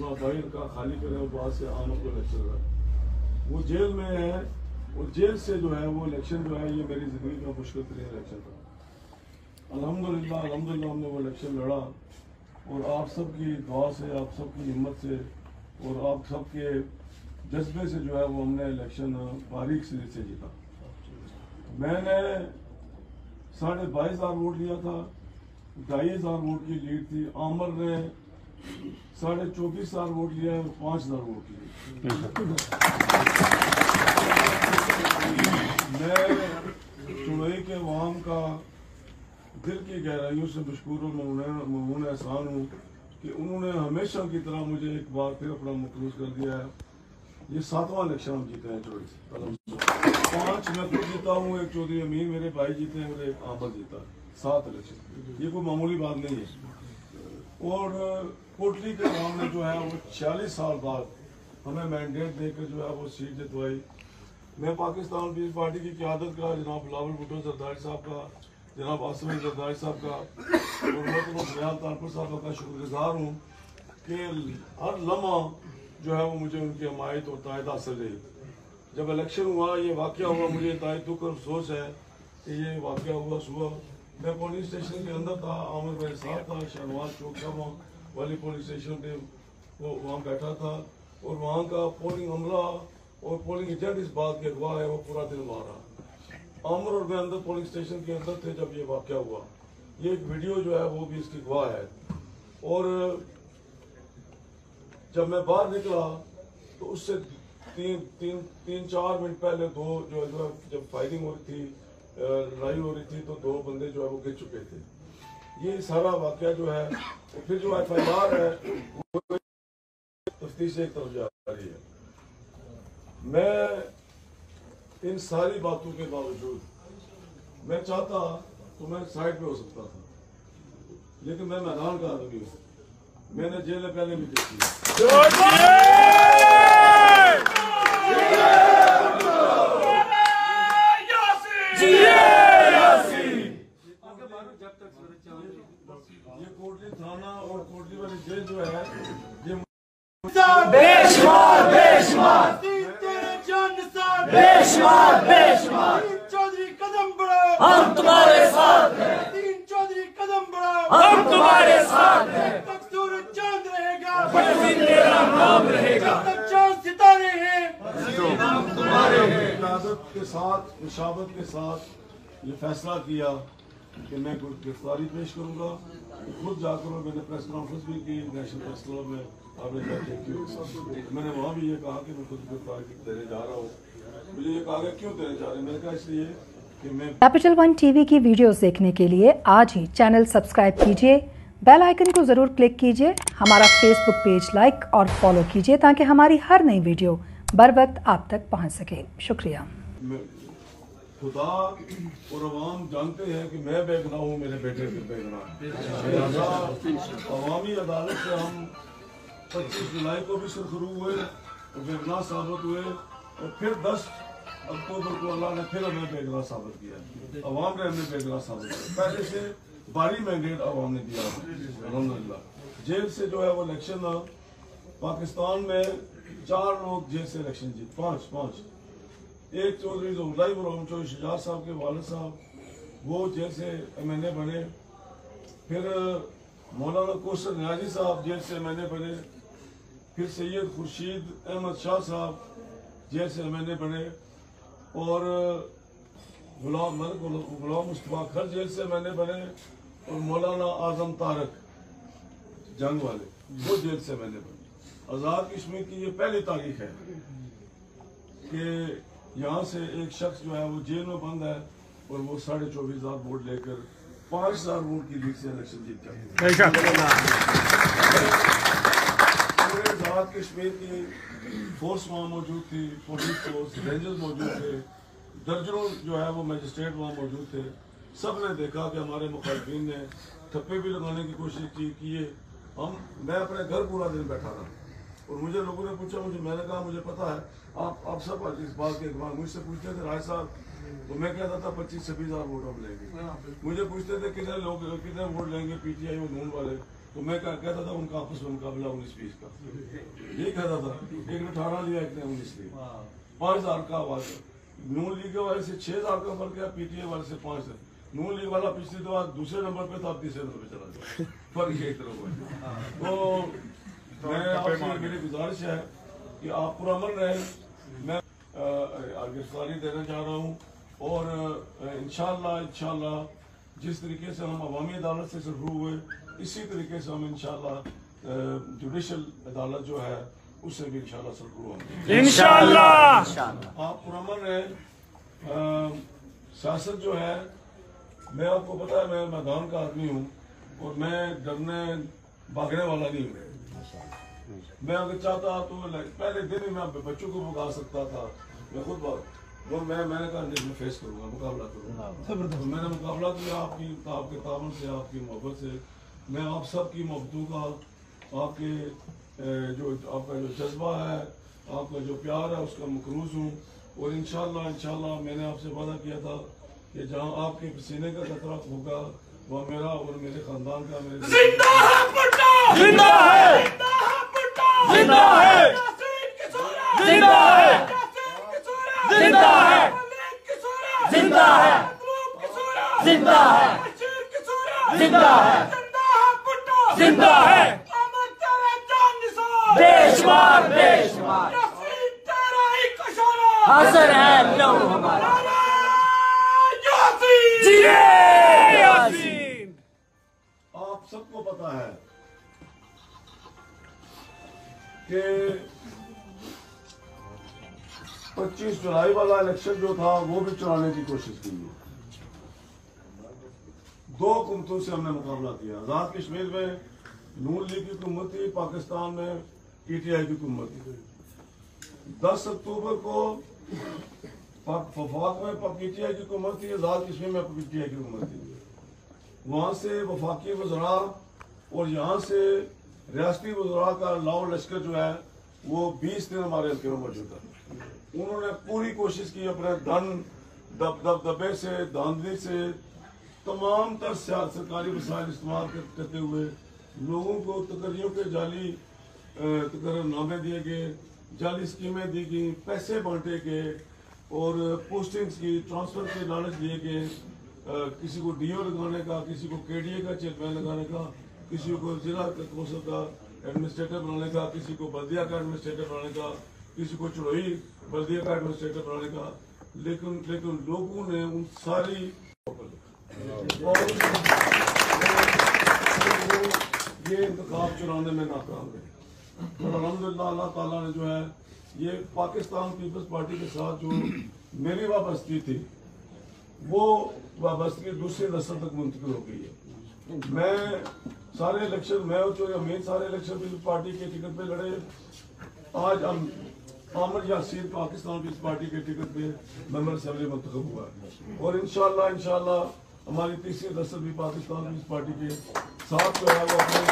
अपना भाई का खाली करें और बाद से आम को इलेक्शन लड़ा। वो जेल में है और जेल से जो है वो इलेक्शन जो है ये मेरी ज़िंदगी का मुश्किल तरीन इलेक्शन था। अल्हम्दुलिल्लाह हमने वो इलेक्शन लड़ा और आप सबकी दुआ से, आप सबकी हिम्मत से और आप सबके जज्बे से जो है वो हमने इलेक्शन बारीक से जीता। मैंने 22,500 वोट लिया था, 2,500 वोट की लीड थी। आमर ने 24,500 वोट लिया और 5,000 वोट लिए। मैं चुनई के अवाम का दिल की गहराइयों से मशकूर और ममनून एहसान हूँ कि उन्होंने हमेशा की तरह मुझे एक बार फिर अपना मकरूज कर दिया है। ये 7वां इलेक्शन हम जीते हैं चोरी से। 5 मैं खुद जीता हूँ, एक चौधरी अमीन मेरे भाई जीते हैं और एक आमद जीता है। 7 इलेक्शन, ये कोई मामूली बात नहीं है। और कोटली के गांव ने जो है वो 46 साल बाद हमें मैंडेट देकर जो है वो सीट जितवाई। मैं पाकिस्तान पीपल्स पार्टी की क़यादत का, जनाब बिलावल भुट्टो जरदारी साहब का, जनाब आसिफ जरदारी साहब का और मैं तो बयान तारपुर साहब का शुक्रगुजार हूँ कि हर लम्हा जो है वो मुझे उनकी हमायत और तायद हासिल रही। जब इलेक्शन हुआ, ये वाक़या हुआ, मुझे तायद दुख और अफसोस है कि ये वाक़या हुआ। सुबह मैं पोलिंग स्टेशन के अंदर था, आमिर मेरे साथ था, शहनवाज चौक साहब वाली पोलिंग स्टेशन पे वो वहाँ बैठा था और वहाँ का पोलिंग अमला और पोलिंग एजेंट इस बात के अगवा है वो पूरा दिन वहाँ रहा। आमिर और मैं अंदर पोलिंग स्टेशन के अंदर थे जब ये वाक़या हुआ। ये एक वीडियो जो है वो भी इसकी गवाह है। और जब मैं बाहर निकला तो उससे 3-4 मिनट पहले जब फायरिंग हो रही थी, लड़ाई हो रही थी, तो 2 बंदे जो है वो गिर चुके थे। ये सारा वाकया जो है फिर जो FIR है वो तफ्तीश एक तरफ जा रही है। मैं इन सारी बातों के बावजूद मैं चाहता तो मैं साइड पे हो सकता था, लेकिन मैं मैदान का आदमी हूँ। मैंने जेल पहले भी देखी। ये कोटली थाना और कोटली वाली जेल जो है ये बेशुमार बेशुमार बेशुमार बेशुमार चौधरी कदम बढ़ाओ, हम तुम्हारे साथ हैं, 3 चौधरी कदम बढ़ाओ, हम तुम्हारे साथ हैं, तब सूरज चांद रहेगा, तेरा नाम रहेगा, तब चांद सितारे हैं। क़यादत के साथ, मुशावरत के साथ ये फैसला किया कि मैं गिरफ्तारी पेश करूंगा। खुद जाकर और मैंने प्रेस कॉन्फ्रेंस भी की नेशनल प्रेस क्लब में, आपने जाके क्यों, मैंने वहाँ भी ये कहा कि मैं खुद गिरफ्तारी देने जा रहा हूँ। मुझे ये कहा गया क्यों देने जा रहे हैं, मैंने कहा इसलिए कि मैं कैपिटल वन टीवी की वीडियोस देखने के लिए आज ही चैनल सब्सक्राइब कीजिए, बेल आइकन को जरूर क्लिक कीजिए, हमारा फेसबुक पेज लाइक और फॉलो कीजिए ताकि हमारी हर नई वीडियो बर वक्त आप तक पहुंच सके। शुक्रिया। खुदा और अवाम जानते हैं कि मैं बेगुनाह हूँ, मेरे बेटे के बेगुनाह। अवामी अदालत से हम 25 जुलाई को भी सुरखरू हुए और बेगुनाह साबित हुए और फिर 10 अक्टूबर को अल्लाह ने फिर हमें बेगुनाह साबित किया। अवाम ने हमें बेगुनाह साबित किया। पहले से भारी मैंडेट अवाम ने दिया अल्हम्दुलिल्लाह। जेल से जो है वो इलेक्शन पाकिस्तान में 4 लोग जेल से इलेक्शन जीत, 5 एक चौधरी ज़ुबैर गुलाम चौधरी शुजात साहब के वालिद साहब वो जेल से MNA बने। फिर मौलाना कौसर न्याजी साहब जेल से MNA बने। फिर सैयद खुर्शीद अहमद शाह साहब जेल से MNA बने और गुलाम मुस्तफा खर जेल से MNA बने और मौलाना आजम तारक जंग वाले वो जेल से MNA बने। आज़ाद कश्मीर की ये पहली तारीख है कि यहाँ से एक शख्स जो है वो जेल में बंद है और वो 24,500 वोट लेकर 5,000 वोट की लीड से इलेक्शन जीत गया। पूरे आज़ाद कश्मीर की फोर्स वहाँ मौजूद थी, पुलिस फोर्स, रेंजर्स मौजूद थे, दर्जनों जो है वो मजिस्ट्रेट वहाँ मौजूद थे। सब ने देखा कि हमारे मुखालिफिन ने ठप्पे भी लगाने की कोशिश की। मैं अपने घर पूरा दिन बैठा रहा और मुझे लोगों ने पूछा, मैंने कहा मुझे पता है आप सब इस बात के अखबार मुझसे पूछते थे राय साहब, तो मैं कहता था 25-26 हज़ार वोट हम लेंगे। मुझे पूछते थे कितने वोट लेंगे PTI और नून वाले, तो मैं कहता था उनका आपस में मुकाबला 19-20 का, ये कहता था। एक ने 18 लिया, एक ने 19 लिया, 5,000 का आवाज। नून लीग वाले से 6,000 का फर्क है, पीटीआई वाले से 5 है। नून लीग वाला पिछली दफा दूसरे नंबर पे था, अब तीसरे नंबर पे चला गया, फर्क एक तरफ हुआ। तो मैं आपसे मेरी गुजारिश है कि आप पुरअमन रहें। मैं गिरफ्तारी देना चाह रहा हूँ और इंशाल्लाह जिस तरीके से हम अवामी अदालत से शुरू हुए, इसी तरीके से हम इंशाल्लाह जुडिशल अदालत जो है उससे भी इंशाल्लाह शुरू होंगे इंशाल्लाह। आप पुरअमन रहें। सियासत जो है, मैं आपको पता है मैं मैदान का आदमी हूँ और मैं डरने भागने वाला नहीं हूँ। मैं अगर चाहता तो पहले दिन ही मैं बच्चों को भगा सकता था, मैं खुद वो मैंने कहा नहीं, मैं फेस करूंगा, मुकाबला करूंगा। तो मैंने मुकाबला किया आपके तावन से, आपकी मोहब्बत से। मैं आप सब की मोहब्बतों का, आपके जो आपका जो जज्बा है, आपका जो प्यार है, उसका मकरूज हूँ। और इंशाल्लाह मैंने आपसे वादा किया था कि जहाँ आपके पसीने का कतरा होगा वहाँ मेरा और मेरे खानदान का जिंदा है भुट्टो, जिंदा है, जिंदा है, जिंदा है, जिंदा है, जिंदा है, जिंदा है, जिंदा है, जिंदा है, बेशुमार बेशुमार हाजिर है लोग हमारा। जिये यासीन। आप सबको पता है कि 25 जुलाई वाला इलेक्शन जो था वो भी चुराने की कोशिश की है। 2 हुकूमतों से हमने मुकाबला किया। आजाद कश्मीर में नून लीग की हुकूमत थी, पाकिस्तान में पीटीआई की हुकूमत थी। 10 अक्टूबर को वफाक में पीटीआई की हुकूमत थी, आजाद कश्मीर में पीटीआई की हुकूमत थी। वहां से वफाकी वज़रा और यहाँ से रियासती वज़रा का लाओ लश्कर जो है वो 20 दिन हमारे हल्के में मौजूद है। उन्होंने पूरी कोशिश की अपने दबदबे से, धांधली से, तमाम तर सरकारी वसाइल इस्तेमाल करते हुए लोगों को तकरियों के जाली तकररनामे दिए गए, जाली स्कीमें दी गई, पैसे बांटे गए और पोस्टिंग्स की, ट्रांसफर के लालच दिए गए। किसी को डीओ लगाने का, किसी को केडीए का चेयरमैन लगाने का, किसी को जिला कौंसिल का एडमिनिस्ट्रेटर बनाने का, किसी को बल्दिया का एडमिनिस्ट्रेटर बनाने का, किसी को चुड़ोई बल्दिया का एडमिनिस्ट्रेटर बनाने का। लेकिन लोगों ने उन सारी ये इंतखाब चुराने में नाकाम है। और अल्हम्दुलिल्लाह अल्लाह ताला ने जो है ये पाकिस्तान पीपल्स पार्टी के साथ जो मेरी वाबस्तगी थी वो वाबस्तगी दूसरी नस्ल तक मुंतकिल हो गई है। मैं सारे इलेक्शन, मैं और चौधरी अमीन सारे इलेक्शन पीपल्स पार्टी के टिकट पे लड़े। आज हम आमिर यासीन पाकिस्तान पीपल्स पार्टी के टिकट पे मेंबर असेंबली मुंतखब हुआ है। और इंशाल्लाह हमारी तीसरी नस्ल भी पाकिस्तान पीपल्स पार्टी के साथ जो है वो अपनी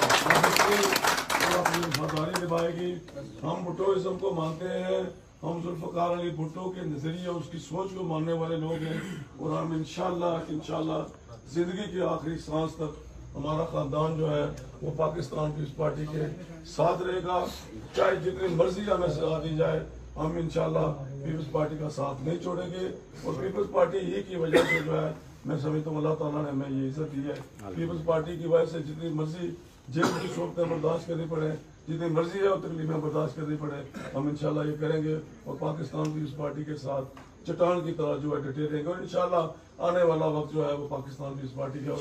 वफादारी निभाएगी। हम भुट्टोइज्म को मानते हैं, हम जुल्फ़िकार अली भुट्टो के नजरिए उसकी सोच को मानने वाले लोग हैं। और हम इंशाल्लाह जिंदगी की आखिरी सांस तक हमारा खानदान जो है वो पाकिस्तान पीपल्स पार्टी के साथ रहेगा। चाहे जितनी मर्जी हमें सजा दी जाए, हम इंशाल्लाह पीपल्स पार्टी का साथ नहीं छोड़ेंगे। और पीपल्स पार्टी ही की वजह से जो है मैं समझता हूँ अल्लाह ताला ने हमें ये इज्जत दी है। पीपल्स पार्टी की वजह से जितनी मर्जी जेल की शोकतें बर्दाश्त करनी पड़े, जितनी मर्जी है वो तकलीफें बर्दाश्त करनी पड़े, हम इंशाल्लाह ये करेंगे और पाकिस्तान पीपल्स पार्टी के साथ चट्टान की तरह जो है डटे रहेंगे। और इंशाल्लाह आने वाला वक्त जो है वो पाकिस्तान पीपल्स पार्टी का, और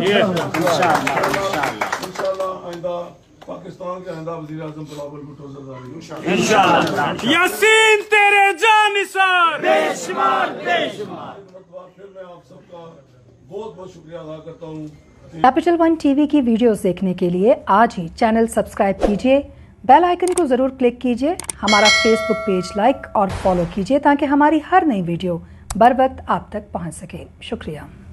इंशाल्लाह आइंदा पाकिस्तान के आइंदा वज़ीर आज़म बिलावल भुट्टो ज़रदारी इंशाल्लाह। यासीन तेरे जानिसार बेशुमार बेशुमार। फिर मैं आप सबका बहुत शुक्रिया अदा करता हूँ। कैपिटल वन टीवी की वीडियोस देखने के लिए आज ही चैनल सब्सक्राइब कीजिए, बेल आइकन को जरूर क्लिक कीजिए, हमारा फेसबुक पेज लाइक और फॉलो कीजिए ताकि हमारी हर नई वीडियो बर वक्त आप तक पहुंच सके। शुक्रिया।